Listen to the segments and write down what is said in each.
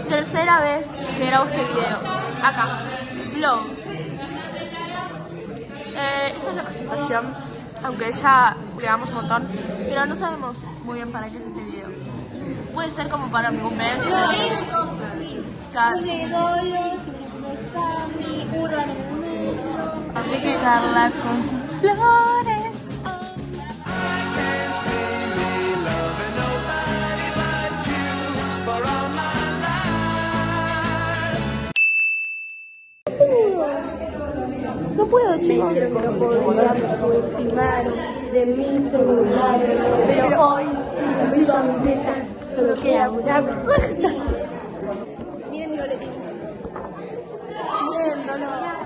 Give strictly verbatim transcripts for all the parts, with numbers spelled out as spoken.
tercera vez que grabo este video. Acá, vlog. Eh, esta es la presentación, aunque ya grabamos un montón, pero no sabemos muy bien para qué es este video. Puede ser como para mi cumpleaños. Carla con sus flores. No puedo, chicos. No podría subestimar de mi celular, pero hoy vivo a mis metas, solo queda una puerta. Miren mi boletín. Miren, no, no.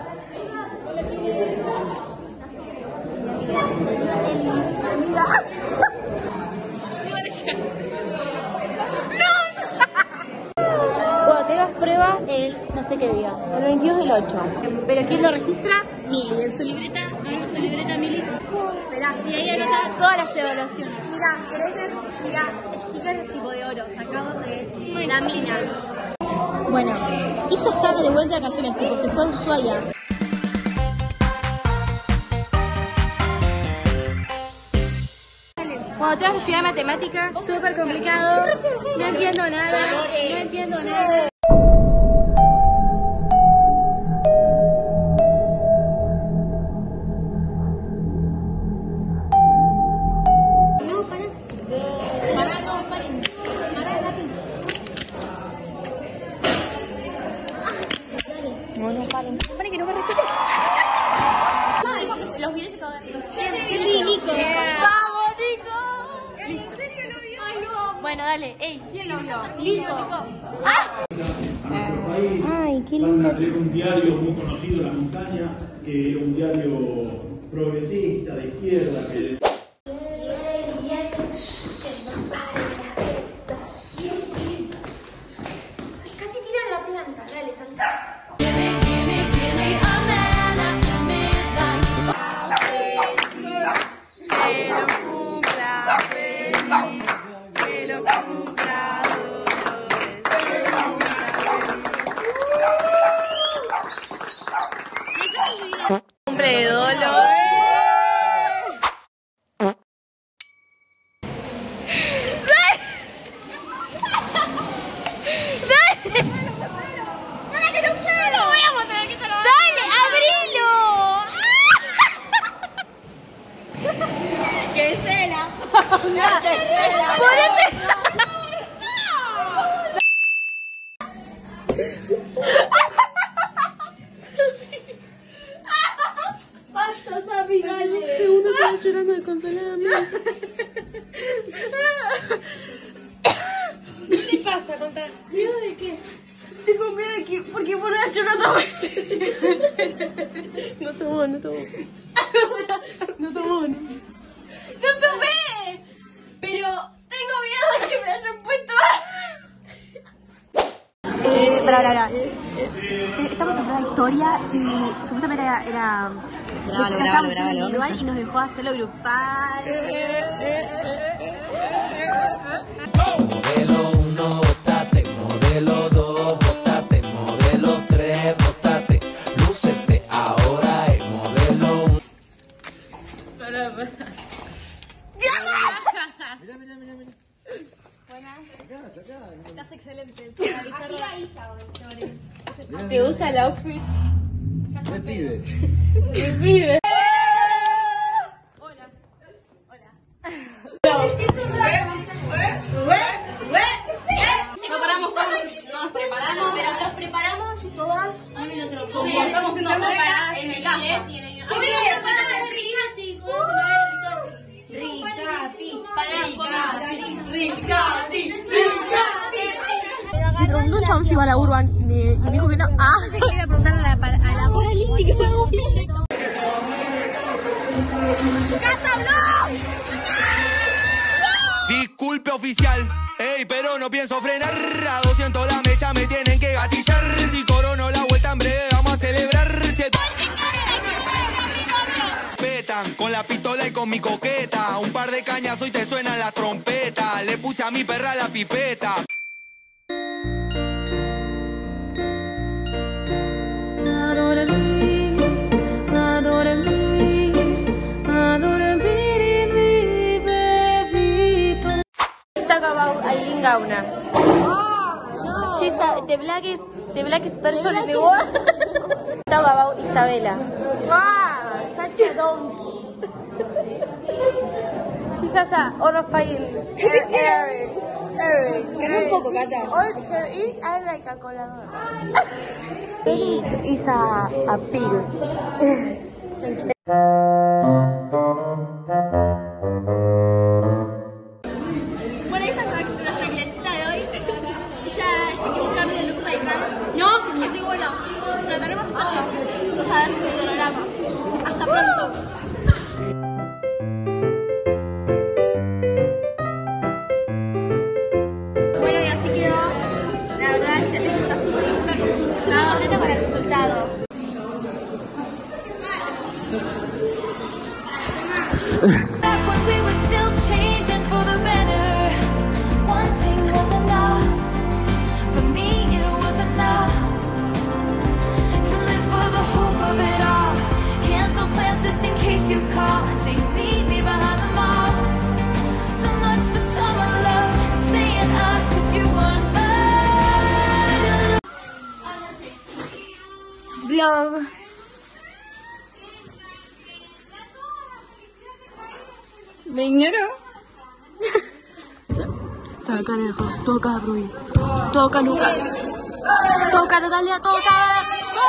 Cuando tengas prueba, el no sé qué día, el veintidós del ocho. Pero ¿quién lo registra? Mili, en su libreta, en su libreta Mili. Esperá, y ahí anota todas las evaluaciones. Mira, ¿querés ver? Mira, stickers tipo de oro, sacados de la mina. Bueno, hizo estar de vuelta a canciones, tipo, se fue a Ushuaia. Cuando tengas que estudiar matemáticas, súper complicado, no entiendo nada, no entiendo nada. No, para. Para, no, paren. Para, paren. No, no, paren. Paren que no me respeten. Los videos se acaban. Sí, Nico. ¡Vamos, Nico! ¿En serio lo vio? Ay, lo amo. Bueno, dale. Ey, ¿quién lo vio? Nico. ¡Ah! Ay, qué lindo. Un diario muy conocido en la montaña, que era un diario progresista, de izquierda, que... Casi tiran la planta. Dale, Santa. Cumple de Dolo. Una tercera. ¡Ponete! Basta, Sabi, dale. Que uno estaba llorando desconsoladamente. ¿Qué te pasa? Contá. ¿Miedo de qué? Tengo miedo de que... Porque por ahora yo no tomé. No tomó, no tomó. No tomó, no. ¡No tomé! Pero tengo miedo de que me hayan puesto... Eh, para, para, para. Eh, eh, estamos en prueba de historia y supuestamente era... era Grábalo, nos grábalo, sacamos grábalo. individual y nos dejó hacerlo grupal. Modelo uno, botate. Modelo dos, botate. Modelo tres, botate. Lúcete, ahora es modelo uno. Para, para. Mira, mira, mira, mira. Buenas. Sacá, sacá. Estás excelente. Mira, ¿Te gusta el outfit? Me pide. ¿Qué pide? Hola. Hola. No paramos, no nos preparamos. Pero nos preparamos todas. Como estamos haciendo pruebas en mi casa. ¿Cómo se para el Ricati? ¿Cómo se para el Ricati? Ricati. Para, Ricati, Ricati. Me preguntó un chabón si iba a la Urban y me, y me dijo que no. Ah, se quería preguntar a la, a la paralítica. Disculpe oficial, ey, pero no pienso frenar. A doscientos la mecha me tienen que gatillar. Si corono la vuelta en breve vamos a celebrar. Si el... Petan con la pistola y con mi coqueta. Un par de cañas hoy te suena la trompeta. Le puse a mi perra la pipeta. the blackest, the blackest person in the world. Talk about Isabela. Wow, such a donkey. She has a horrifying earrings. Un poco, Cata. All her ears are like a colador. Is is a a pig. Bueno, esta es nuestra clientita de hoy. Ella, ella quiere un cambio de look radical. No, así bueno, trataremos de hacerlo. Vamos a ver si lo logramos. Hasta pronto. Bueno, y así quedó. La verdad, este ya está súper lindo. Estaba contenta con el resultado. Back when we were still changing for the better, wanting was enough. For me, it was enough to live for the hope of it all. Cancel plans just in case you call and say meet me behind the mall. So much for summer love and saying us 'cause you weren't mine. Vlog. Me ignoró. Saca lejos, toca Rui, toca Lucas, toca Natalia, toca.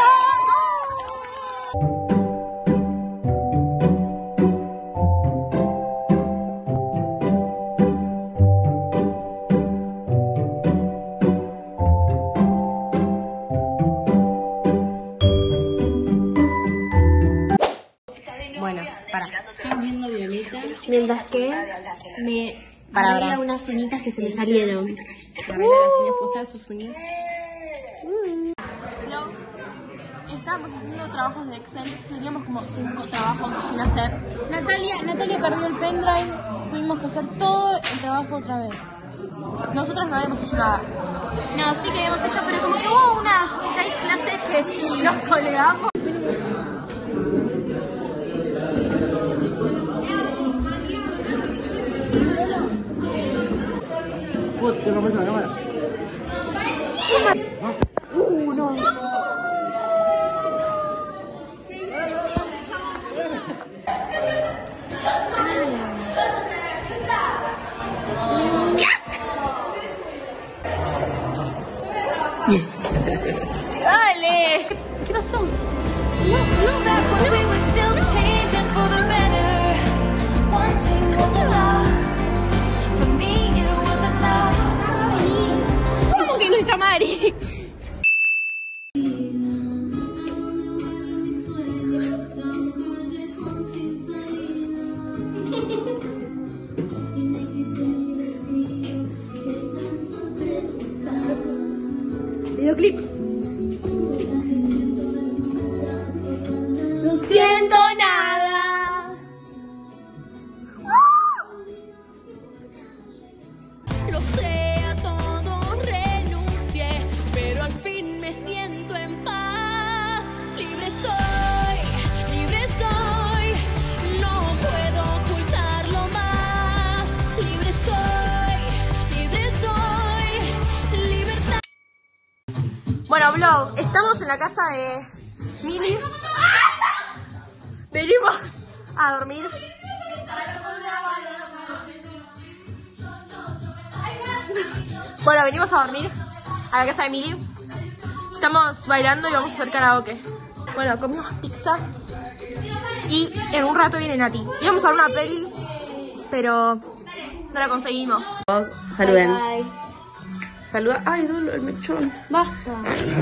Bueno, para. Mientras que me Para arregla ahora. unas uñitas que se me salieron. Arregla las uñas, mostrar sus uñas. No, estábamos haciendo trabajos de Excel. Teníamos como cinco trabajos sin hacer. Natalia, Natalia perdió el pendrive. Tuvimos que hacer todo el trabajo otra vez. Nosotros no habíamos hecho nada. No, sí que habíamos hecho, pero como que hubo unas seis clases que nos colgamos. Te rompes la cámara. Uh, no. Dale. ¿Qué pasó? Back when we were still changing for the better, wanting was enough. For me, it was enough. ¿Cómo que no está Mari? Videoclip. No siento nada. Lo sé, a todo renuncié, pero al fin me siento en paz. Libre soy, libre soy, no puedo ocultarlo más. Libre soy, libre soy, libertad. Bueno, vlog, estamos en la casa de Mili. Venimos a dormir. Bueno, venimos a dormir a la casa de Mili. Estamos bailando y vamos a hacer karaoke. Bueno, comimos pizza y en un rato viene Nati. Íbamos a ver una peli, pero no la conseguimos. Saluden. Saluda. Ay, duele el mechón. Basta.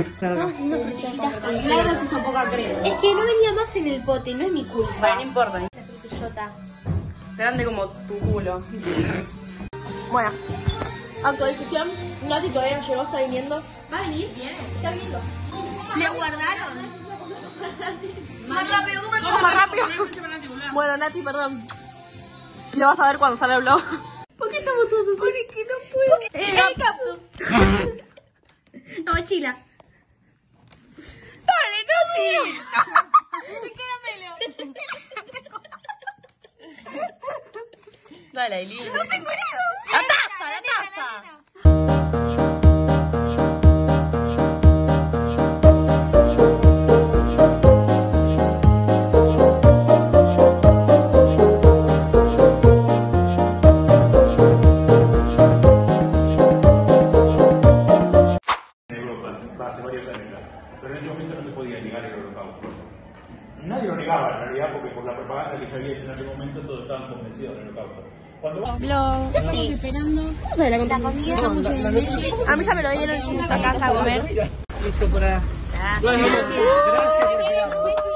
Laura se hizo poca crema. Es que no venía más en el pote, no es mi culpa. Bueno, no importa. Frutillota. Grande como tu culo. Bueno, actualización. Nati todavía no llegó, está viniendo. ¿Va a venir? Viene. Está viniendo. ¿Le guardaron? Más rápido, ¿cómo Vamos más rápido. Bueno, Nati, perdón. Lo vas a ver cuando sale el vlog. ¿Por qué estamos todos así? Porque no puedo. ¡El cactus! La mochila. Dale, no, sí. Dale, Aileen. No tengo miedo. La taza, la taza. hace varios años ya. Pero en ese momento no se podía negar el holocausto. Nadie lo negaba en realidad porque por la propaganda que se había hecho en ese momento todos estaban convencidos del holocausto. Cuando va... Lo estamos Sí. esperando. ¿Cómo se la comida? A mí ya me lo dieron en esta casa a comer. Listo para... Bueno, gracias.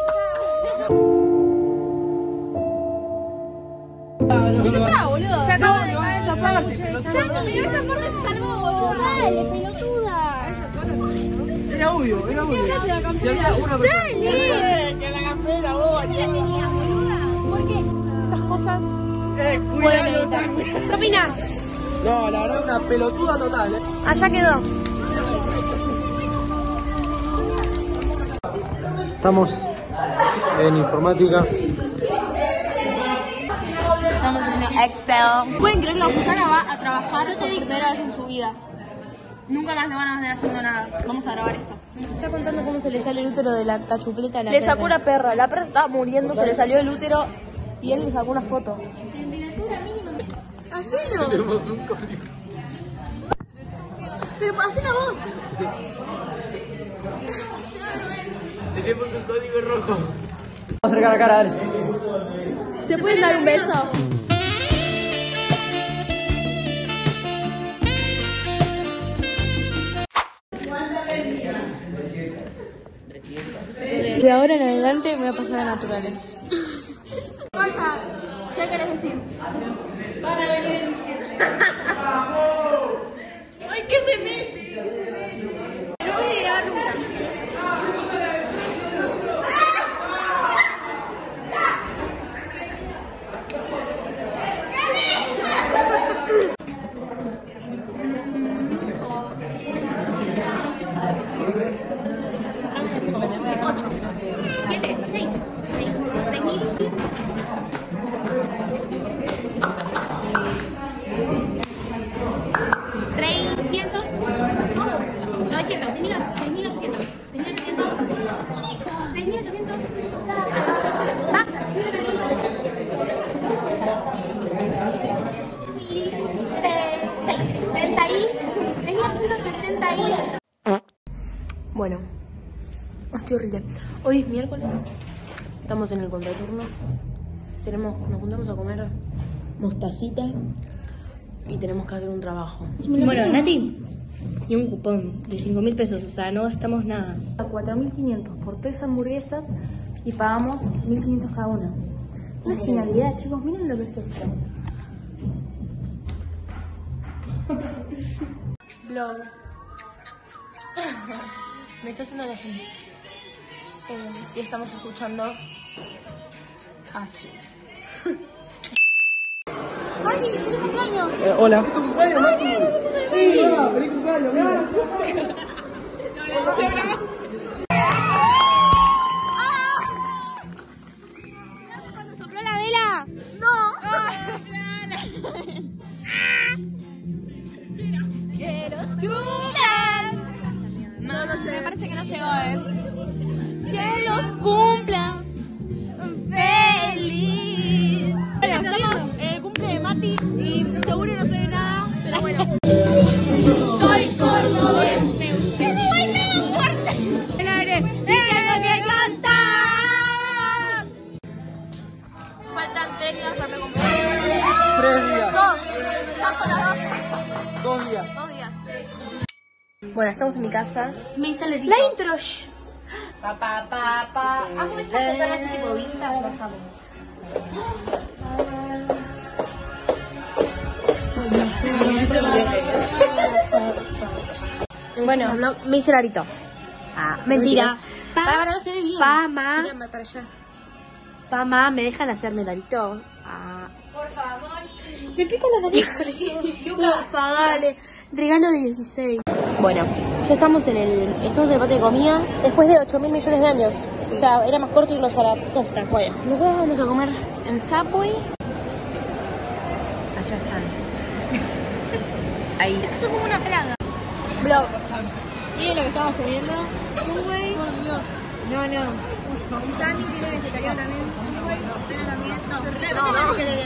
Se acaba de caer la sándwich de salmón. Pero esa parte se salvó, boludo. Dale, pelotuda. Era obvio, era obvio. Si había una persona... Que la campera, vos. ¿Sí la tenías, boluda? ¿Por qué? Estas cosas pueden evitar. ¿Qué opinas? No, la verdad una pelotuda total, ¿eh? Allá quedó. Estamos en informática. Estamos haciendo Excel. Pueden creer que la Susana va a trabajar por primera vez en su vida. Nunca más le van a ver haciendo nada. Vamos a grabar esto. Nos está contando cómo se le sale el útero de la cachufleta a la Le perra. sacó una perra. La perra estaba muriendo, se le salió el útero y él le sacó una foto. Hacelo. Tenemos un código. Pero hacé la voz. Tenemos un código rojo. Vamos a acercar la cara, dale. ¿Se pueden dar un beso? De ahora en adelante me voy a pasar a naturales. ¿Qué querés decir? Ay, ¿qué se me? No voy a grabar nunca. Bueno, estoy horrible. Hoy es miércoles, estamos en el contraturno. Tenemos, nos juntamos a comer mostacita y tenemos que hacer un trabajo. Bueno, Nati tiene un cupón de cinco mil pesos, o sea, no gastamos nada. cuatro mil quinientos por tres hamburguesas y pagamos mil quinientos cada una. Una genialidad, chicos, miren lo que es esto. Blog. Me está haciendo la gente. Eh, y estamos escuchando. Ah. ¡Mati! ¡Feliz cumpleaños! Eh, hola. ¿Feliz cumpleaños, Mati? Sí, hola, feliz cumpleaños, mira. ¿Cuando sopló la vela? ¡No! ¡Que los cumplan! No, no, me parece que no llegó, ¿eh? ¡Que los cumplan! ¡Feliz! Bueno, estamos en el cumple de Mati y seguro no se ve nada, pero bueno. ¡Soy cordobés! ¡Que no bailemos fuerte! ¡El aire! ¡Tengo que cantar! Faltan tres días para mi cumpleaños. Tres días. Dos. Ya son las doce. Dos días. Dos días. Bueno, estamos en mi casa. Me sale La intro. Pa, pa, pa, pa. Amo estas que son así tipo vintage, las amo. Bueno, me hice el arito. Ah, mentira. Pa, para, no se ve bien. Pama. Mira, para allá. Pama, ¿me dejan hacerme el arito? Ah. Por favor. Me pica la nariz. Ufa, dale. Regalo de dieciséis. Bueno, ya estamos en el estamos en el patio de comidas. Después de ocho mil millones de años. O sea, era más corto irnos a la costa. Bueno, nosotros vamos a comer en Subway. Allá están. Ahí. Son como una plaga. Blog. Miren lo que estamos comiendo. Subway. Por Dios. No, no. Y Sammy tiene vegetariano también. Pero también. No, no, no, que le den.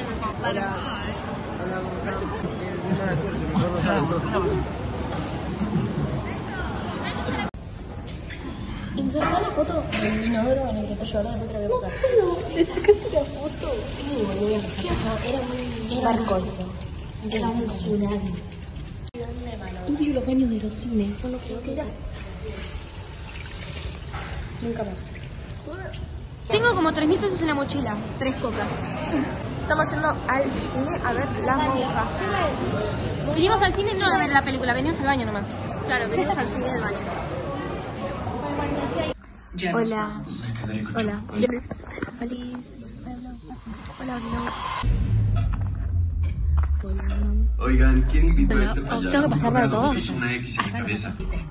Insertá la foto del inodoro en el que te lloraba otra vez. ¿Le sacaste la foto? Sí, boludo. Era muy barco eso. Era un tsunami. Odio los baños de los cines. Son los que no tiran. Nunca más. Tengo como tres mil pesos en la mochila. Tres cocas. Estamos yendo al cine a ver La Monja. Venimos al cine no a ver la película, venimos al baño nomás. Claro, venimos al cine del baño. Hola. Hola. Hola. Oigan, ¿quién invitó a este Hola. payaso? Tengo que pasarla a todos. Hizo una X en la cabeza.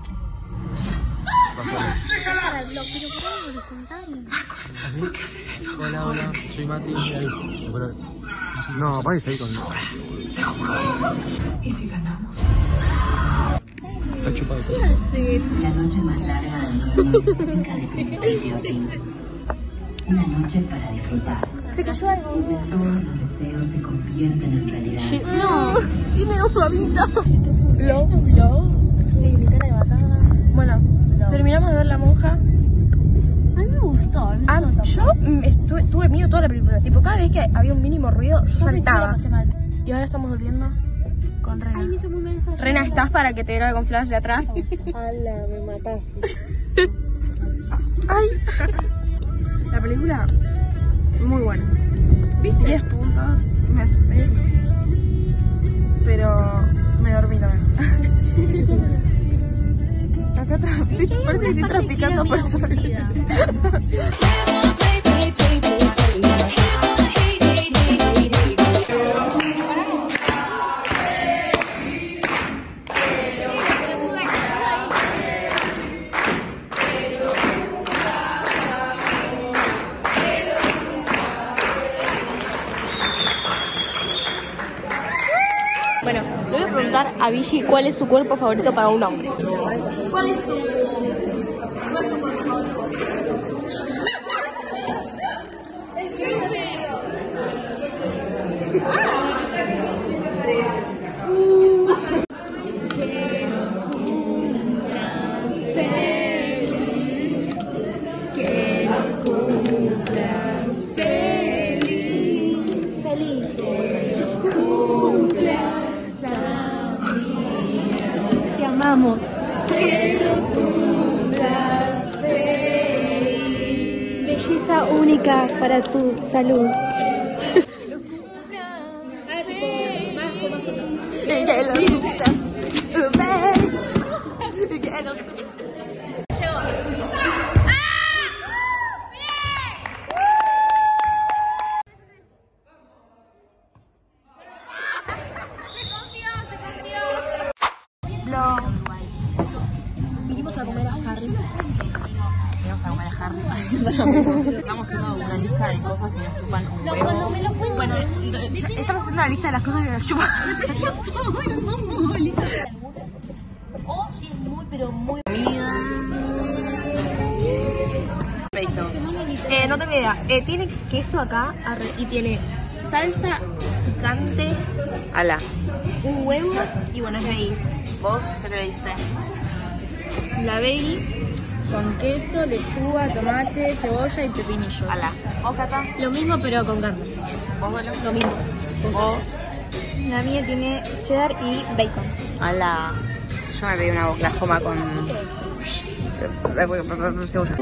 Para el blog, pero por algo horizontal. ¿Por qué haces esto? Hola, hola, soy Mati. No, vais ahí conmigo. ¿Y si ganamos? Está chupado. La noche más larga del mundo, nunca de principio a fin. Una noche para disfrutar. Se cayó algo. Donde todos los deseos se convierten en realidad. No, tiene dos babitas. ¿Blog? ¿Blog? Sí, mi cara de batalla. Bueno, terminamos de ver La Monja. A mí me gustó. Me Ah, gustó yo mm, estuve, tuve miedo toda la película. Tipo, cada vez que había un mínimo ruido, yo saltaba. Y ahora estamos volviendo con Rena. Ay, me hizo muy mal esa Rena, película. ¿estás para que te grabe con flash de atrás? Ala, me matás. Ay. La película, muy buena. diez puntos, me asusté. Pero me dormí también. Acá tra- parece que estoy traficando personas. Bueno, le voy a preguntar a Vichy cuál es su cuerpo favorito para un hombre. ¿Cuál es tu, cuál es tu cuerpo favorito? Te amamos. Belleza única para tu salud. Vinimos a comer a Harry's. Vamos a comer a Harry. Estamos haciendo una lista de cosas que nos chupan un huevo. Bueno, estamos haciendo la lista de las cosas que nos chupan. O si es muy, pero muy... Comida. Eh, no tengo idea. Eh, tiene queso acá arre, y tiene salsa picante, Ala. un huevo y bueno, es veggie. ¿Vos qué te diste? La veggie con queso, lechuga, tomate, cebolla y pepinillo. Ala. ¿Vos, Cata? Lo mismo pero con carne. ¿Vos, Belo? Lo mismo. ¿Vos? La mía tiene cheddar y bacon. Ala. Yo me pedí una Oklahoma con cebolla.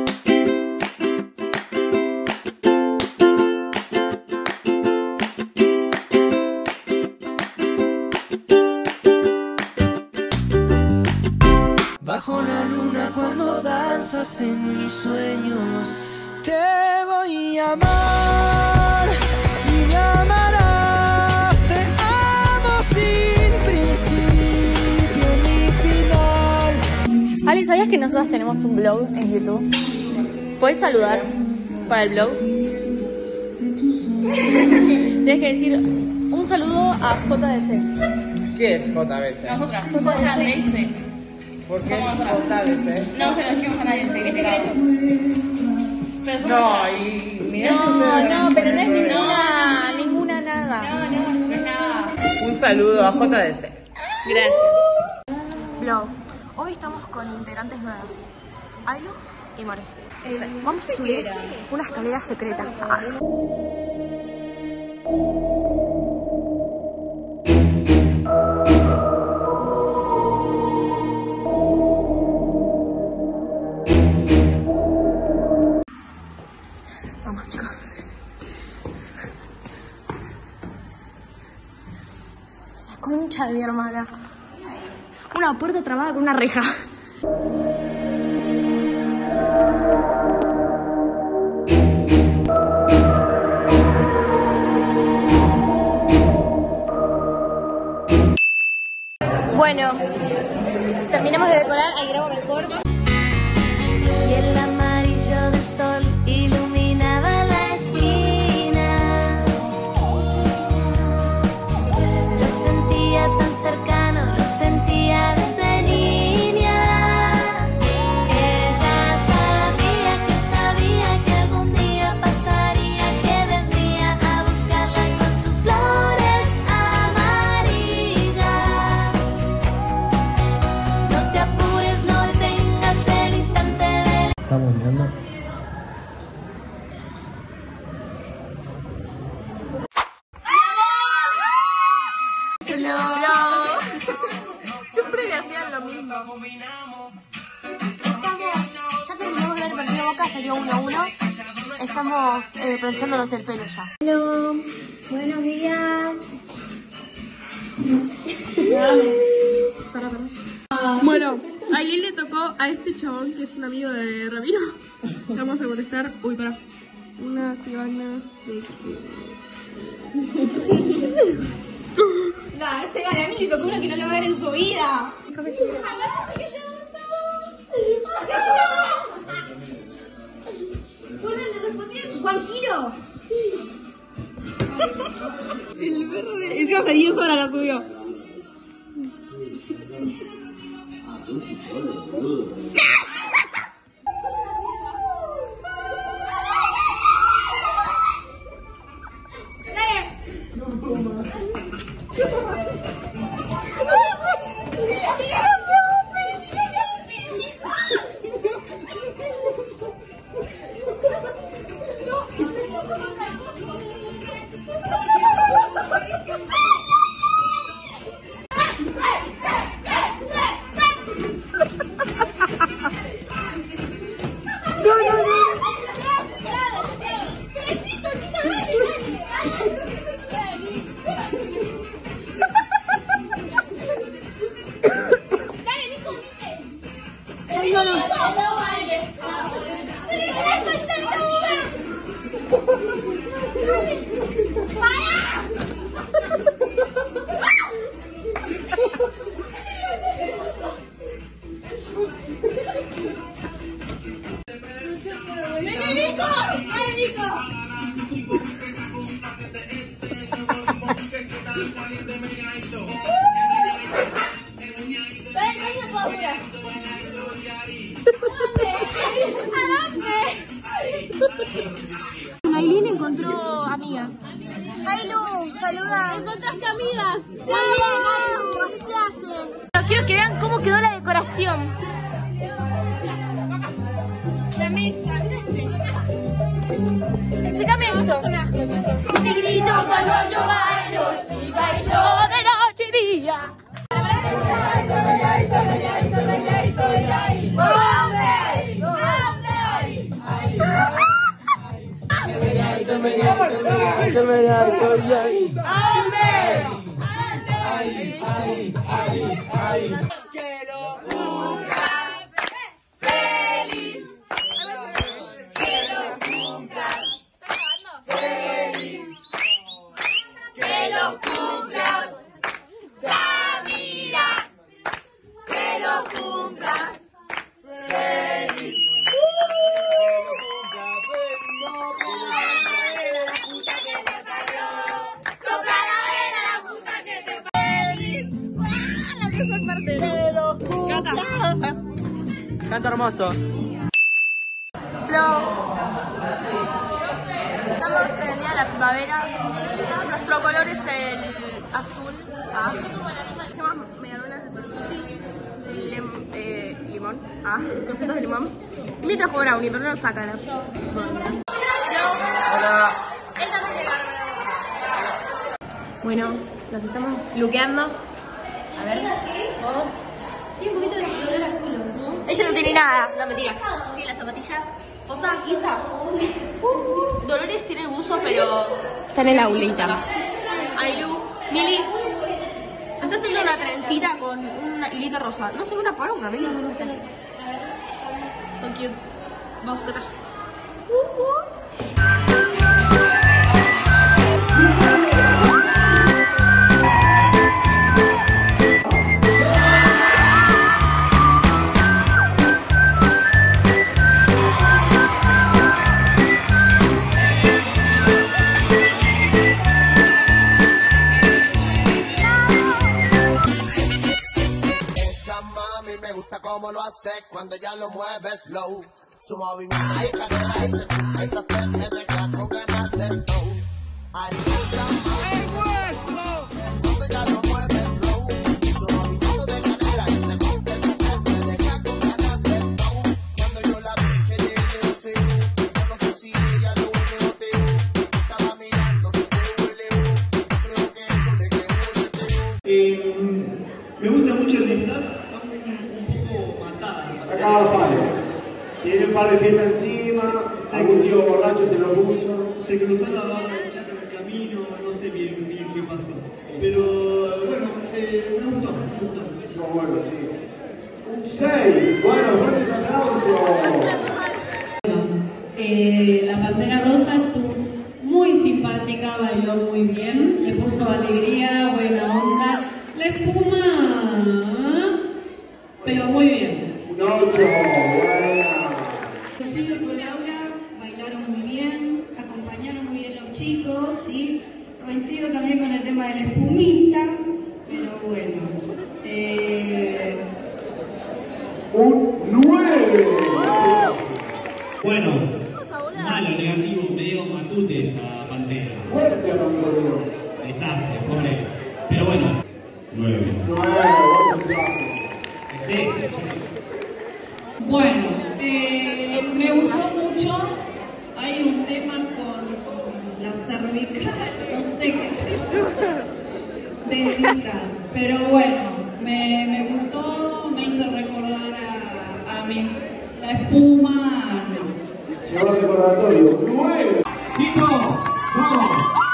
Bajo la luna cuando danzas en mis sueños, te voy a amar y me amarás. Te amo sin principio ni final. Ali, ¿sabías que nosotros tenemos un blog en YouTube? ¿Puedes saludar para el blog? Tienes que decir un saludo a J D C. ¿Qué es J B C? Nosotras, J D C. ¿Por qué J B C? No se lo dijimos a nadie, es secreto. Pero somos No, y mirá que No, ustedes no, van pero no es por ninguna, ninguna nada. No, no, no es nada. Un saludo a J D C. Gracias. Blog. Hoy estamos con integrantes nuevas. Ailu y More. Vamos a subir una escalera secreta. Ah. Vamos, chicos. La concha de mi hermana. Una puerta trabada con una reja. Bueno, terminamos de decorar, ahí grabo mejor. Y el amarillo del sol iluminaba la esquina. Lo sentía tan cercano, lo sentía desde niña. Ella sabía que sabía que algún día pasaría, que vendría a buscarla con sus flores amarillas. No te apures, no detengas el instante del... Estamos mirando. Hello. Siempre le hacían lo mismo. Ya terminamos de ver el partido Boca, salió uno a uno. Estamos eh, planchándonos el pelo ya. Hello. Buenos días. Para, para. Bueno, a Lili le tocó a este chabón que es un amigo de Ramiro. Le vamos a contestar. Uy, para. Unas ganas de que. No, no se vale, a mí le tocó uno que no lo va a ver en su vida. Juan Giro. El verde. Encima hace diez horas la subió. Nailin encontró amigas. Ailu, saluda. ¿Encontraste amigas? Sí. Muy bien, Ailu, así se hace. Quiero que vean cómo quedó la decoración. La mesa. Explícame esto. Te grito cuando yo bailo, si bailo de noche y día. Que lo cumplas feliz, que lo cumplas feliz, que lo cumplas Samira, que lo cumplas feliz. Canta. Canta hermoso. Hello. Estamos en el día de la primavera. Nuestro color es el azul. Ah. Hacemos medialunas de perfume, lim, eh, limón. limón. Ah, cositas de limón. Y me trajo brownie, pero no lo sacan. Hola. Él también tiene brownie. Bueno, nos estamos luqueando. A ver, vos. Tiene un poquito de dolor al culo. Ella no tiene nada, no mentira. Tiene las zapatillas. Cosa, Isa. Uh, Dolores tiene el buzo, pero está en el aulita. Ailu, Mili. Se está haciendo una trencita con un hilito rosa. No sé, una poronga, Mili, no sé. So cute. Vamos, ¿qué tal? Uh, uh. Cómo lo hace cuando ya lo mueve slow. Su movimiento ahí cadera y se esa frente de crack con ganas de flow. Ahí usa más cuando ya lo mueve slow. Su movimiento de cadera y se frente de crack con ganas de flow. Cuando yo la vi que le dio yo no sé si ella lo boteo. Estaba mirando si se huele. Creo que eso le quedó ese eh, me gusta mucho el disfraz. Acá fallo. Tiene un par de fiesta encima, algún tío borracho se lo puso. Se cruzó la barra de Chaca en el camino, no sé bien, bien qué pasó. Pero bueno, eh, me gustó, me gustó. No, bueno, sí. Un seis, bueno, fuertes aplausos. Eh, la Pantera Rosa estuvo muy simpática, bailó muy bien, le puso alegría, buena onda. La espuma, pero muy bien. Un ocho, buena. Coincido con Laura, bailaron muy bien, acompañaron muy bien los chicos, ¿sí? Coincido también con el tema de la espumita, pero bueno. Eh... Un nueve. Bueno, malo, negativo, medio matute esa Pantera. Fuerte, amigo. Desastre, pobre. Pero bueno. Nueve. Nueve, bueno, eh, me gustó mucho. Hay un tema con la cervical, no sé qué es de disfraz, pero bueno, me, me gustó, me hizo recordar a, a mi, la espuma, no. Llegó el recordatorio. ¡Nueve! ¡Tito! ¡Vamos!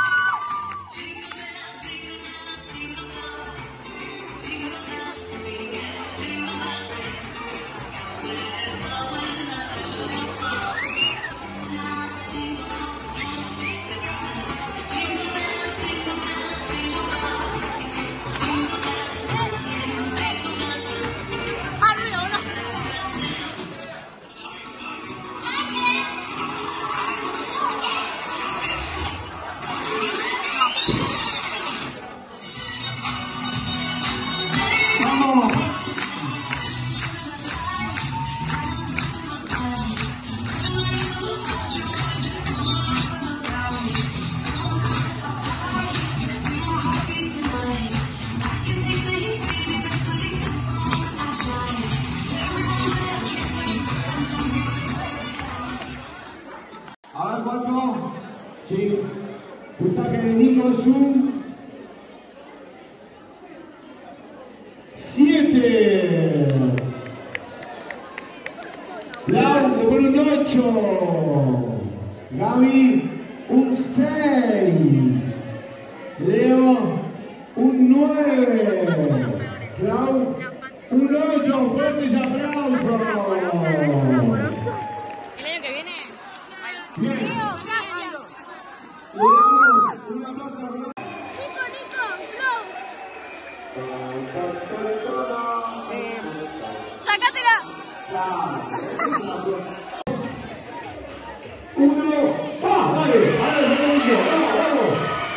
A ver cuánto. Sí. Puntaje de Nico es un siete. Lau te pone un ocho. Gaby un seis. Leo un nueve. Clau un ocho. Fuertes aplausos. El año que viene. Bien. Gracias. Le damos un aplauso. Nico, Nico, Flow. Eh, ¡Sácatela! Uno, ¡ah! Dale, ahora el segundo, vamos, vamos.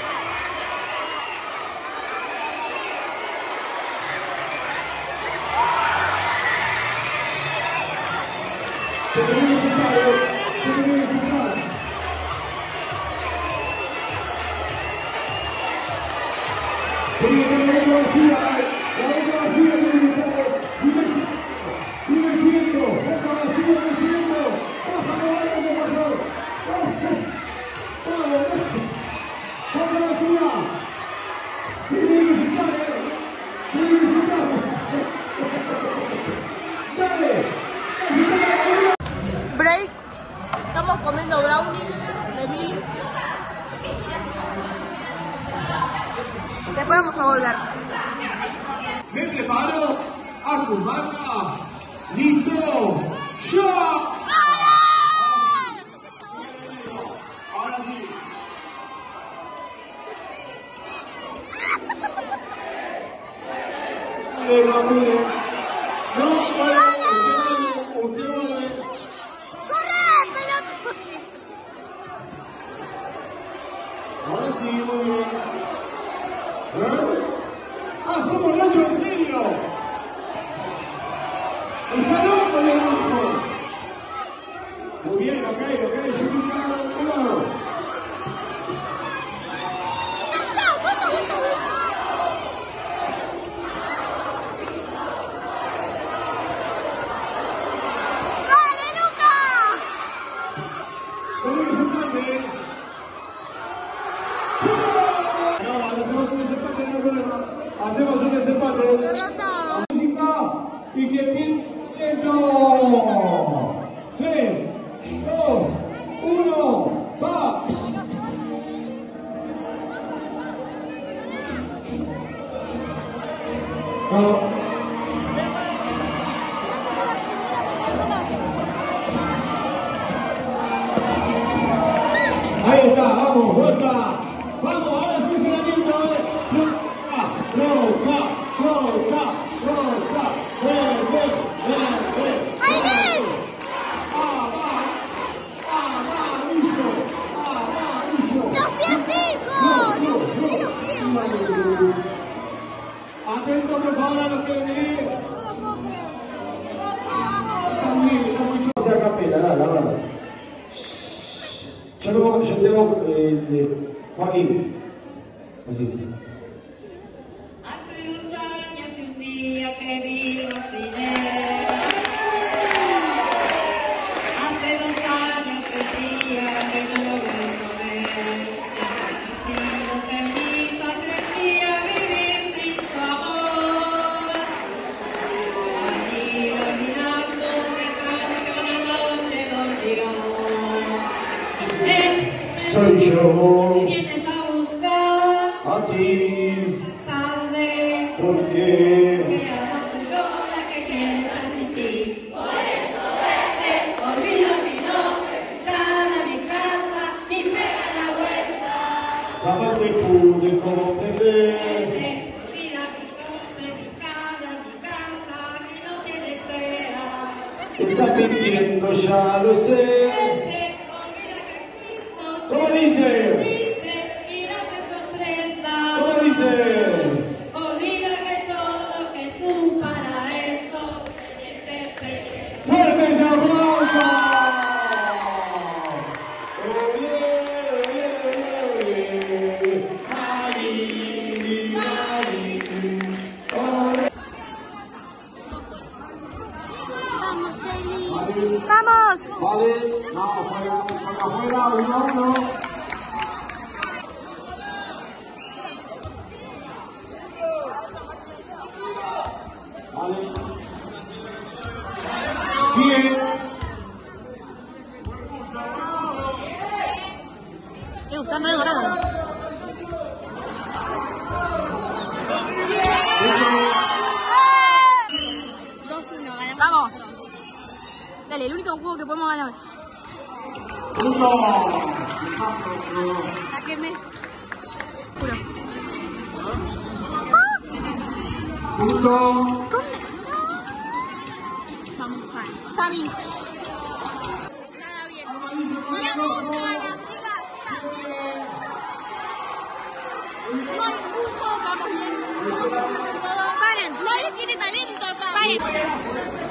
Se termina el resultado, se termina el resultado. Tiene que tener la vacía, la otra vacía tiene que estar. sigo creciendo. Pásalo, vale, ¿qué pasó? ¡Vamos a la ciudad! ¡Tiene que fichar, eh! ¡Tiene que fichar! ¡Dale! Break. Estamos comiendo brownie de Mili. Después vamos a volver. Me preparo a tu marca. ¡Listo! ¡Ya! Ahora sí. Dale, Ramírez. No, vale. Usted vale. ¡Corre, pelota! Ahora sí, muy bien. ¿Eh? ¡Ah, somos Nacho en serio! ¡Está loco el grupo! Muy bien, ok, ok, yo estoy claro. ¡Dale, Luca! ¡Tenés que sentarte! No, hacemos un desempate, no hay problema. Hacemos un desempate. Música y que empiece lento. Tres, dos, uno, va. No. Ahí está, vamos, vuelta. Vamos, ahora sí se la quinta, Rosa, Rosa, Rosa, Rosa, ven, ven, ven, ven. ¡Ahí! ¡Ah, va! ¡Ah, va, listo! ¡Ah, va, listo! ¡Los pies fijos! Atento, por favor, a los que venir. También, está muy fácil a capela, dale, dale. Yo no, yo tengo eh, de Joaquín. Así. Hace dos años y un día que vivo sin él. Hace dos años y un día que no lo vuelvo a ver. He sido feliz, aprendí a vivir sin su amor. He ido olvidando que pronto una noche volvió. Soy yo. Me vienes a buscar. A ti. Tarde. ¿Por qué? Porque ahora soy yo la que quiere transmitir. Por eso vete, olvido mi nombre, cada mi casa, mi pega la vuelta. Jamás te pude comprender. Vete, olvida mi nombre, mi cara, mi casa, que no tiene fea. Estás mintiendo, ya lo sé. Vete, olvida que existo. ¿Cómo dice? Dice, y no te sorprenda. ¿Cómo dice? Olvida que todo que tú para eso te pediré. ¡Fuerte ese aplauso! ¡Oye, oye, oye! ¡Ay, ay! ¡Oye! Vamos, Eli. ¡Vamos! Vale, no, fuera, fuera, fuera, uno, uno. Vale. Sigue. Eh, están re dorados. dos uno, ganamos. ¡Vamos! Dale, el único juego que podemos ganar. Punto. Sáquenme. Juro. Punto. Vamos, Juan. Sami. Nada bien. ¡La boca! ¡Siga, siga! No hay punto, vamos bien. Paren, nadie tiene talento acá. Paren.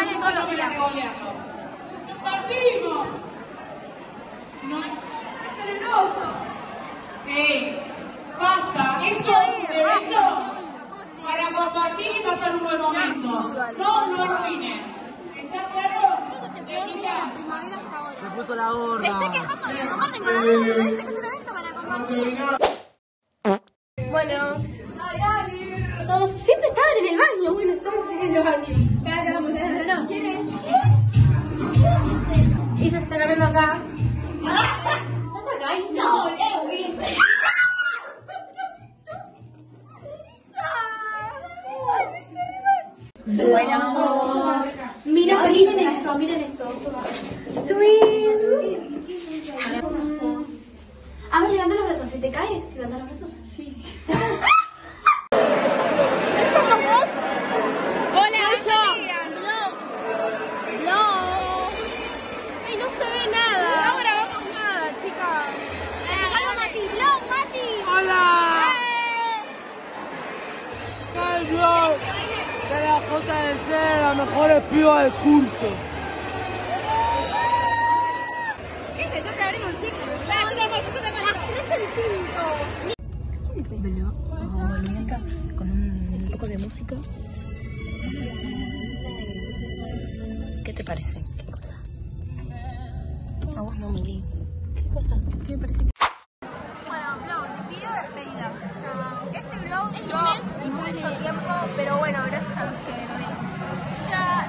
sale todos los días. ¡Compartimos! No, es peligroso. Eh, basta, esto es un evento para compartir y pasar un buen momento. No lo arruinen. ¿Está claro? Primavera hasta ahora. Me puso la gorra. Se está quejando de que comparten con amigos, pero dice que es un evento para compartir. Bueno, todos siempre estaban en el baño. Bueno, estamos en el baño. Ya vamos a la noche. Y se está cambiando acá. ¿Estás acá, Isa? No, Lewis. Bueno, mira, miren esto, miren esto. Swing. A ver, levanta los brazos. ¿Se te cae? ¿Si levanta los brazos? Sí. ¿Estos sos vos? Hola, soy yo. No. Ay, no se ve nada. No grabamos nada, chicas. Hola, Mati. Vlog, Mati. ¡Hola! ¡El vlog! De la J D C, la mejor piba del curso. ¿Qué sé yo? Te abriendo un chicle. Claro, yo te mato, yo te mato. Tres el pinto. ¿Quién es ese vlog? Como chicas, con un poco de música. ¿Qué te parece? ¿Qué cosa? A vos no, Mili. ¿Qué cosa? ¿Qué me parece? Bueno, vlog, te pido despedida. Chao. Este vlog es lunes y mucho tiempo, pero bueno, gracias a los que lo vieron. Chao.